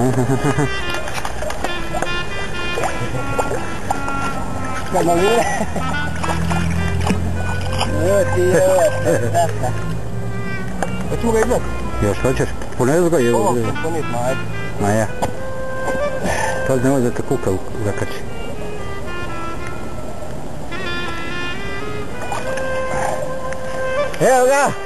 Kad novine. Ti hoćemo ga izgledati? Još hoćeš? Ponesi ga? Ovo ponismo, ajde. Ma ja. Pazi, nemoj da te kuka zakači. Evo ga!